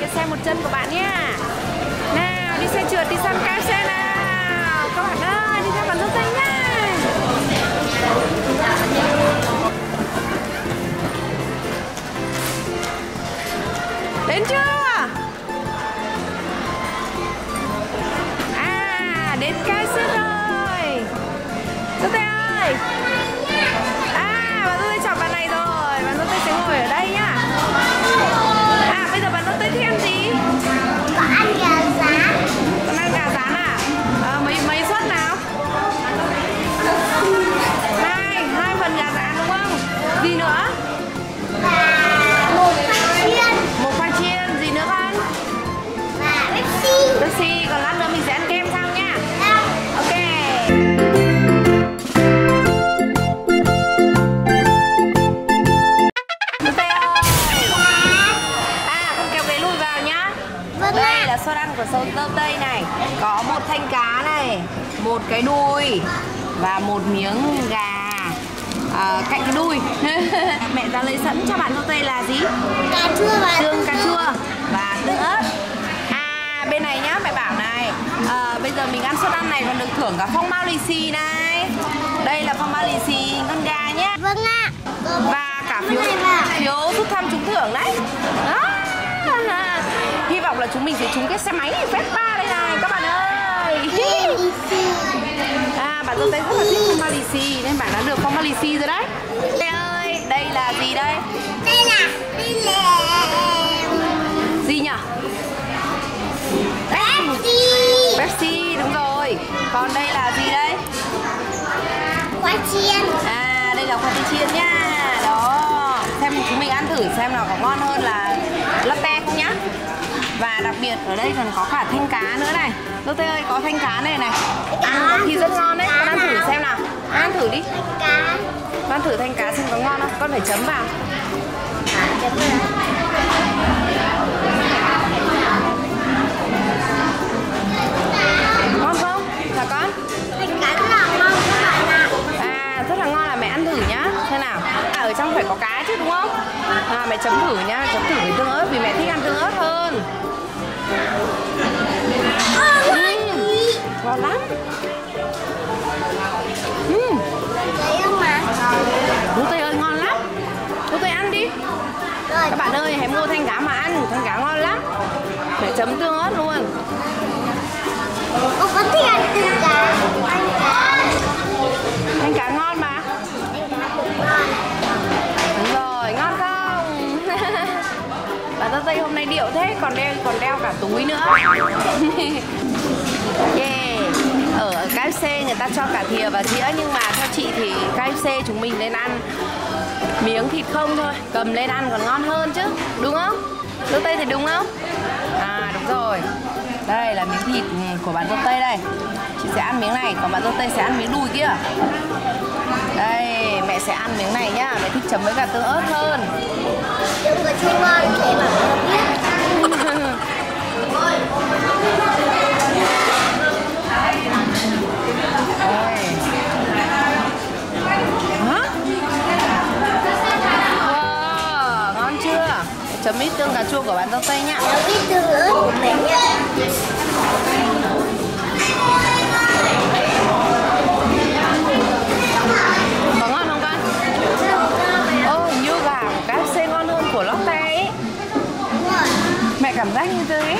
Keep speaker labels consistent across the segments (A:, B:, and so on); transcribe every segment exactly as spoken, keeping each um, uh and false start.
A: cái xe một chân của bạn nhé. Nào, đi xe trượt, đi sang cái xe nào. Các bạn ơi, đi theo bạn dâu tây nhá. Đến chưa? À, đến cái xe rồi. Dâu tây ơi. À, bạn dâu tây chọn bạn này rồi. Bạn dâu tây sẽ ngồi ở đây nhá. À, bây giờ bạn dâu tây thích ăn gì?
B: Có ăn gà rán.
A: Con ăn gà rán à? À mấy mấy suất nào? Hai, hai phần gà rán đúng không? Gì nữa?
B: Và một khoai chiên.
A: Một khoai chiên, gì nữa con?
B: Và Pepsi.
A: Pepsi, còn lát nữa mình sẽ ăn kem sau nha. Ok. Đây là suất ăn của dâu tây này. Có một thanh cá này, một cái đuôi và một miếng gà à, cạnh cái đuôi. Mẹ đã lấy sẵn cho bạn dâu tây là gì?
B: Cà chua và
A: tương cà chua và tương ớt. À bên này nhá, mẹ bảo này à, bây giờ mình ăn suất ăn này còn được thưởng cả phong bao lì xì này. Đây là phong bao lì xì con gà nhé.
B: Vâng ạ.
A: Và cả phiếu phiếu rút thăm trúng thưởng đấy. Đó. Hy vọng là chúng mình sẽ trúng cái xe máy Vespa đây này các bạn ơi. À, bạn dâu tây rất là thích phong bao lì xì nên bạn đã được phong bao lì xì rồi đấy. Đây ơi, đây là gì đây?
B: Đây là đây là
A: gì nhỉ?
B: Pepsi.
A: Pepsi đúng rồi. Còn đây là gì đây?
B: Khoai chiên.
A: À, đây là khoai tây chiên nha. Đó. Xem chúng mình ăn thử xem nào có ngon hơn là latte không nhá. Và đặc biệt ở đây còn có cả thanh cá nữa này. Dâu tây ơi, có thanh cá này này. Ăn thì rất ngon đấy. Con ăn thử xem nào. Con ăn thử đi.
B: Cá.
A: Con ăn thử thanh cá xem có ngon không. Con phải chấm vào.
B: Chấm vào.
A: Ngon không? Hả con?
B: Thanh cá rất là ngon các bạn ạ.
A: À, rất là ngon, là mẹ ăn thử nhá. Xem nào. À, ở trong phải có cá chứ đúng không? À, mẹ chấm thử nhá. Chấm thử với tương ớt vì mẹ thích ăn tương ớt hơn. Ngon lắm. Uhm.
B: Thấy không mà?
A: Dâu tây ơi ngon lắm. Dâu tây ăn đi.
B: Rồi.
A: Các bạn ơi hãy mua thanh cá mà ăn. Thanh cá ngon lắm. Để chấm tương ớt luôn.
B: Cô có thích ăn tương cá. Thanh cá.
A: Thanh cá ngon mà.
B: Ngon.
A: Đúng rồi, ngon không? Bà dâu tây hôm nay điệu thế, còn đeo còn đeo cả túi nữa. Yeah. Ở ca ép xê người ta cho cả thìa và dĩa, nhưng mà theo chị thì ca ép xê chúng mình nên ăn miếng thịt không thôi, cầm lên ăn còn ngon hơn chứ, đúng không? Dâu tây thì đúng không? À đúng rồi. Đây là miếng thịt của bạn dâu tây đây. Chị sẽ ăn miếng này, còn bạn dâu tây sẽ ăn miếng đùi kia. Đây, mẹ sẽ ăn miếng này nhá, mẹ thích chấm với cả tương ớt hơn.
B: Tương có chua ngon thế mà không biết.
A: Hả? Wow, ngon chưa? Chấm ít tương cà chua của bạn dâu tây nhá.
B: Chấm ít tương ớt của mình nhá.
A: Có ngon không con? Ô, hình như gà của ca ép xê ngon hơn của Lotte ấy. Mẹ cảm giác như thế.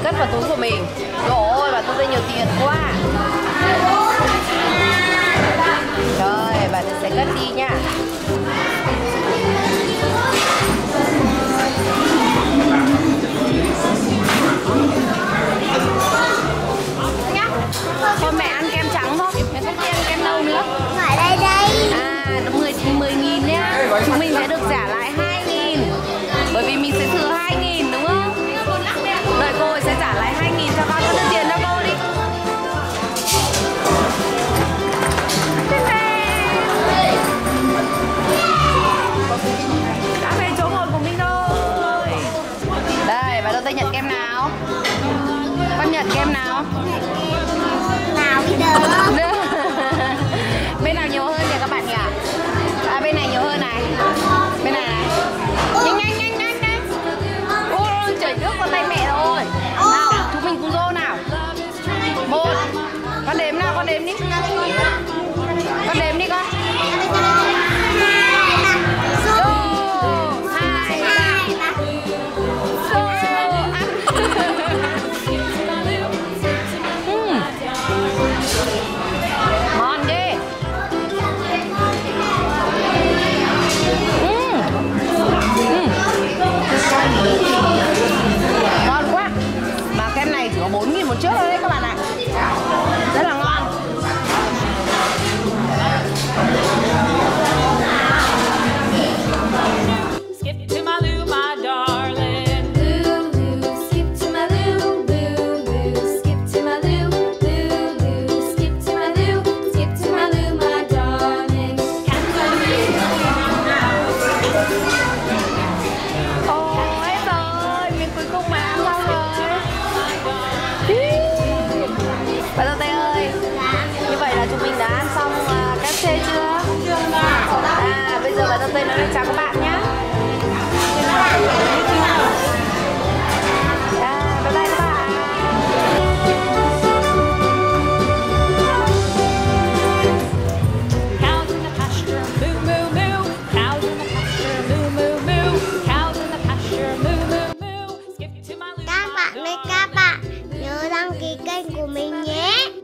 A: cất vào túi của mình. Trời ơi, bà Tư Tây nhiều tiền quá. Rồi, bà Tư sẽ cất đi nha. Thôi mẹ ăn kem trắng thôi, mẹ không ăn kem đâu nữa.
B: Ở đây đây.
A: À, mười nghìn nhá. Chúng mình sẽ được trả lại hai nghìn. Bởi vì mình sẽ thừa hai nghìn đúng không? Đợi cô ấy sẽ trả lại hai nghìn cho con, con đưa tiền cho cô đi. Đã về chỗ ngồi của mình rồi. Đây, bà đưa tay nhận kem nào. Con nhận kem nào.
B: Nào bây giờ.
A: Bên nào nhiều hơn nhỉ các bạn nhỉ? À, bên này nhiều hơn này. Bên này này. Nhanh nhanh nhanh nhanh nhanh. Ôi chảy nước vào tay mẹ rồi. Nào, chúng mình cùng vô nào. Một. Con đếm nào, con đếm đi. Con đếm đi con. Ngon quá. Mà kem này chỉ có bốn nghìn một chiếc thôi đấy các bạn ạ. Rất là ngon.
C: Skip to my loo, my darling.
D: Loo, loo, skip to my loo, loo, loo, skip to my loo, loo, loo, skip to my loo, skip to my loo, my darling. Can't
A: Ồ, hết rồi. Miếng cuối cùng mà ăn xong rồi. Bà Tơ Tây ơi, như vậy là chúng mình đã ăn xong uh, ca ép xê chưa? À, bây giờ bà Tơ Tây nói lời chào các bạn nhé. À, bye bye các bạn.
C: Cows in the pasture, moo moo moo. Cows in the pasture, moo moo moo. Cows in the pasture, moo moo moo. Skip to my loo.
B: Các bạn ơi các bạn, nhớ đăng ký kênh của mình nhé.